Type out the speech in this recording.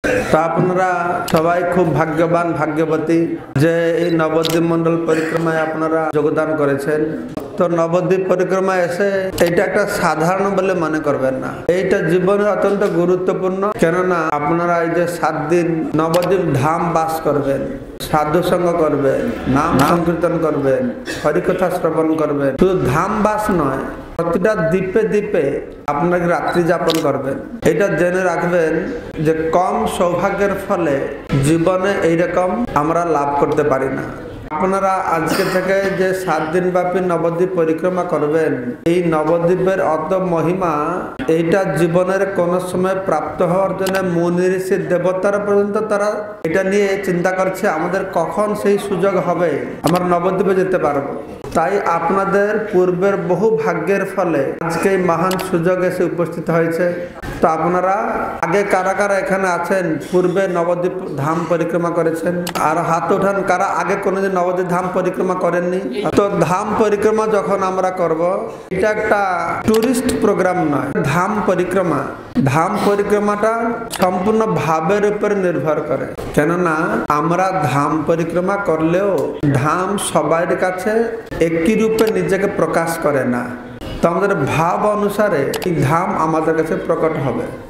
তো আপনারা সবাই খুব ভাগ্যবান ভাগ্যবতী যে এই নবদ্বীপ মন্ডল পরিক্রমায় আপনারা যোগদান করেছেন। তো নবদ্বীপ পরিক্রমা এসে এটা একটা সাধারণ বলে মনে করবেন না, এইটা জীবনে অত্যন্ত গুরুত্বপূর্ণ। কেননা আপনারা এই যে 7 দিন নবদ্বীপ ধাম বাস করবেন, সাধু সঙ্গ করবেন, নাম সংকীর্তন করবেন, হরিকথা শ্রবণ করবেন। শুধু ধাম বাস নয়, প্রতিটা দ্বীপে দ্বীপে আপনাকে রাত্রি যাপন করবেন। এটা জেনে রাখবেন যে কম সৌভাগ্যের ফলে জীবনে এইরকম আমরা লাভ করতে পারি না। আপনারা আজকে থেকে যে 7 দিন ব্যাপী নবদ্বীপ পরিক্রমা করবেন, এই নবদ্বীপের অত মহিমা এইটা জীবনের কোন সময় প্রাপ্ত হওয়ার জন্য মুনি ঋষি দেবতারা পর্যন্ত তারা এটা নিয়ে চিন্তা করছে আমাদের কখন সেই সুযোগ হবে আমরা নবদ্বীপে যেতে পারবো। তাই আপনাদের পূর্বের বহু ভাগ্যের ফলে আজকে এই মহান সুযোগ এসে উপস্থিত হয়েছে। তো আপনারা আগে কারা কারা এখানে আছেন পূর্বে নবদ্বীপ ধাম পরিক্রমা করেছেন? আর হাত ওঠান কারা আগে কোনোদিন নবদ্বীপ ধাম পরিক্রমা করেননি। তো ধাম পরিক্রমা যখন আমরা করব, এটা একটা টুরিস্ট প্রোগ্রাম নয়, ধাম পরিক্রমা। ধাম পরিক্রমাটা সম্পূর্ণ ভাবের উপর নির্ভর করে। কেননা আমরা ধাম পরিক্রমা করলেও ধাম সবার কাছে একই রূপে নিজেকে প্রকাশ করে না। তো আমাদের ভাব অনুসারে এই ধাম আমাদের কাছে প্রকট হবে।